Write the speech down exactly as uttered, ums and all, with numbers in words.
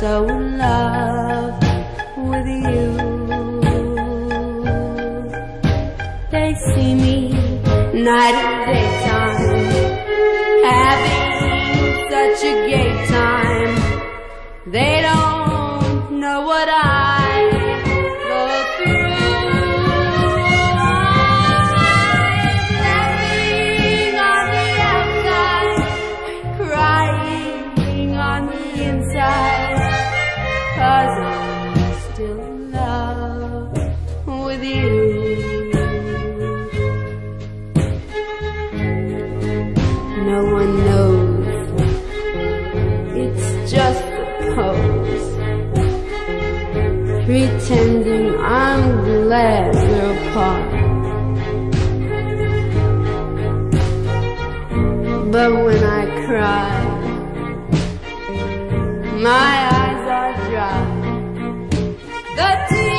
so in love with you. They see me night and daytime, having such a gay time. They don't know what I go through. I'm laughing on the outside, crying on the inside, 'cause I'm still in love with you. No one knows, it's just a pose, pretending I'm glad we're apart. But when I cry, my eyes are dry. The tears